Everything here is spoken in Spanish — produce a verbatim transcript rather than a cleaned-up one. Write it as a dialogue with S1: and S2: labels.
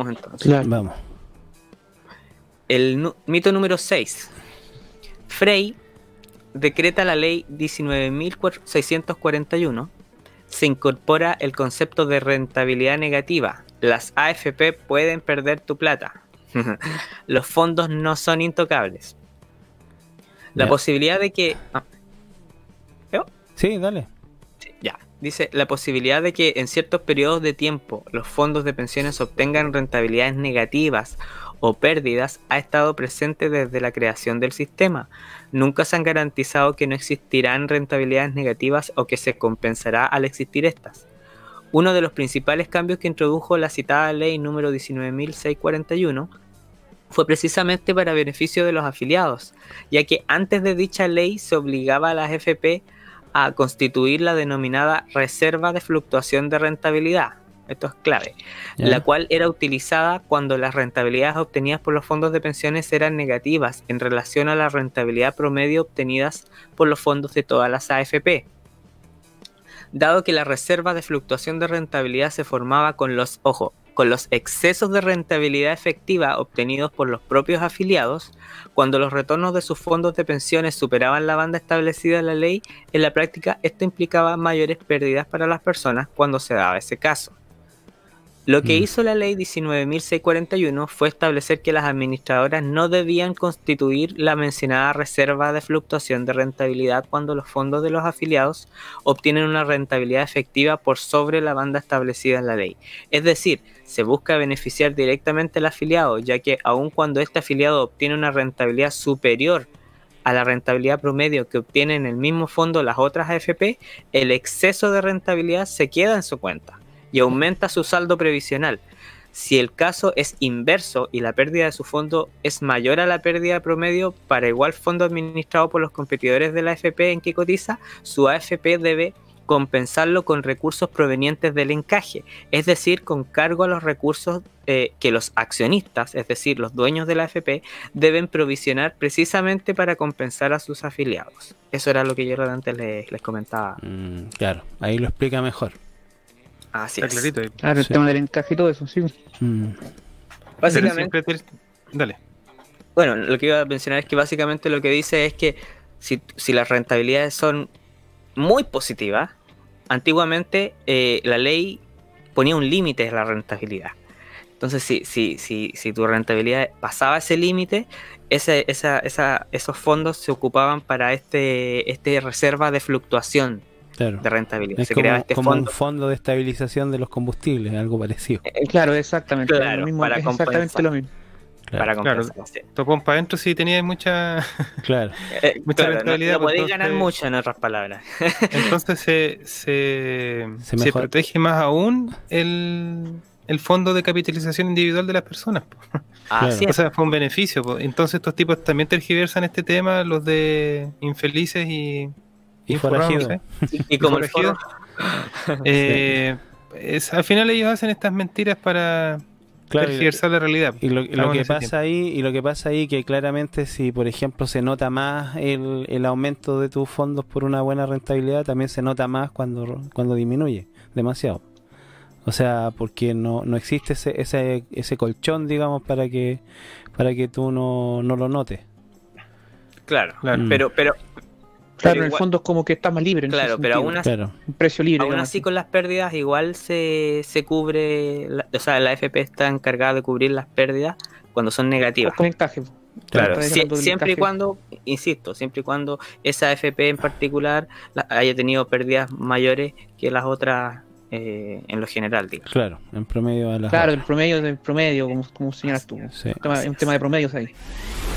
S1: Vamos entonces.
S2: Claro. Vamos.
S1: El nu- mito número seis. Frey decreta la ley diecinueve mil seiscientos cuarenta y uno. Se incorpora el concepto de rentabilidad negativa. Las A F P pueden perder tu plata. Los fondos no son intocables. La
S2: Ya.
S1: posibilidad de que... ah, ¿yo?
S2: Sí, dale.
S1: Sí, ya. Dice, la posibilidad de que en ciertos periodos de tiempo los fondos de pensiones obtengan rentabilidades negativas o pérdidas ha estado presente desde la creación del sistema. Nunca se han garantizado que no existirán rentabilidades negativas o que se compensará al existir estas. Uno de los principales cambios que introdujo la citada ley número diecinueve mil seiscientos cuarenta y uno fue precisamente para beneficio de los afiliados, ya que antes de dicha ley se obligaba a las A F P a constituir la denominada reserva de fluctuación de rentabilidad. Esto es clave,
S2: Ya.
S1: la cual era utilizada cuando las rentabilidades obtenidas por los fondos de pensiones eran negativas en relación a la rentabilidad promedio obtenidas por los fondos de todas las A F P. Dado que la reserva de fluctuación de rentabilidad se formaba con los, ojo, con los excesos de rentabilidad efectiva obtenidos por los propios afiliados, cuando los retornos de sus fondos de pensiones superaban la banda establecida en la ley, en la práctica esto implicaba mayores pérdidas para las personas cuando se daba ese caso. Lo que
S2: Mm.
S1: hizo la ley diecinueve mil seiscientos cuarenta y uno fue establecer que las administradoras no debían constituir la mencionada reserva de fluctuación de rentabilidad cuando los fondos de los afiliados obtienen una rentabilidad efectiva por sobre la banda establecida en la ley. Es decir, se busca beneficiar directamente al afiliado, ya que aun cuando este afiliado obtiene una rentabilidad superior a la rentabilidad promedio que obtienen en el mismo fondo las otras A F P, el exceso de rentabilidad se queda en su cuenta y aumenta su saldo previsional. Si el caso es inverso y la pérdida de su fondo es mayor a la pérdida promedio para igual fondo administrado por los competidores de la A F P en que cotiza, su A F P debe compensarlo con recursos provenientes del encaje, es decir, con cargo a los recursos eh, que los accionistas, es decir, los dueños de la A F P, deben provisionar precisamente para compensar a sus afiliados. Eso era lo que yo antes les, les comentaba.
S2: Mm, claro, ahí lo explica mejor.
S1: Así
S3: Está
S1: es.
S3: clarito ahí.
S4: Claro, el
S2: Sí.
S4: tema del encaje y todo eso, sí.
S2: Mm.
S1: Básicamente,
S3: Pero siempre te- Dale.
S1: bueno, lo que iba a mencionar es que básicamente lo que dice es que si, si las rentabilidades son muy positivas, antiguamente eh, la ley ponía un límite a la rentabilidad. Entonces, si, si, si, si tu rentabilidad pasaba ese límite, ese, esa, esa, esos fondos se ocupaban para este, este reserva de fluctuación
S2: Claro.
S1: de rentabilidad.
S2: Es
S1: Se
S2: como,
S1: creaba este
S2: como
S1: fondo.
S2: un fondo de estabilización de los combustibles, algo parecido.
S1: eh,
S4: Claro, exactamente.
S1: Claro,
S4: lo mismo,
S1: para
S4: es exactamente
S1: compensar.
S4: lo mismo.
S1: Para
S2: Claro,
S1: compensar. sí.
S3: Topón para adentro sí tenía mucha.
S2: claro.
S1: Eh,
S3: Mucha
S1: claro, no,
S3: rentabilidad,
S1: no
S3: pues,
S1: podéis ganar
S3: entonces-
S1: mucho, en otras palabras.
S3: Entonces se, se,
S2: Se
S3: se
S2: mejora.
S3: protege más aún el, el fondo de capitalización individual de las personas. Po.
S1: Así
S3: O
S1: es.
S3: sea, fue un beneficio. Po. Entonces estos tipos también tergiversan este tema, los de infelices y,
S2: Y
S3: forrados,
S2: forajido.
S3: no sé.
S1: Y, y como el
S3: forajidos.
S1: foro,
S3: Eh, es- al final ellos hacen estas mentiras para
S2: Claro, y,
S3: tergiversar la realidad.
S2: y lo, lo
S3: Estamos en
S2: que
S3: ese
S2: pasa ahí, y lo que pasa ahí que claramente si por ejemplo se nota más el, el aumento de tus fondos por una buena rentabilidad, también se nota más cuando, cuando disminuye demasiado. O sea, porque no, no existe ese, ese, ese colchón, digamos, para que para que tú no, no lo notes.
S1: claro,
S3: Claro.
S2: Mm.
S1: pero, pero,
S4: Claro,
S1: pero
S4: en el
S1: igual-
S4: fondo es como que está más libre. En
S1: claro,
S4: ese
S1: pero
S4: sentido.
S1: aún así,
S2: Claro,
S4: Un precio libre.
S1: aún
S4: digamos
S1: así con las pérdidas igual se, se cubre, la- o sea, la A F P está encargada de cubrir las pérdidas cuando son negativas.
S4: Con encaje. po.
S1: Claro,
S4: Estás
S1: sie-
S4: hablando del
S1: siempre y
S4: encaje.
S1: cuando, insisto, siempre y cuando esa A F P en particular la- haya tenido pérdidas mayores que las otras eh, en lo general, digo.
S2: claro, en promedio a las
S4: Claro,
S2: otras.
S4: el promedio del promedio, como, como señalas tú.
S2: Sí.
S4: Un tema,
S1: Así
S4: un
S1: es.
S4: tema de promedios ahí.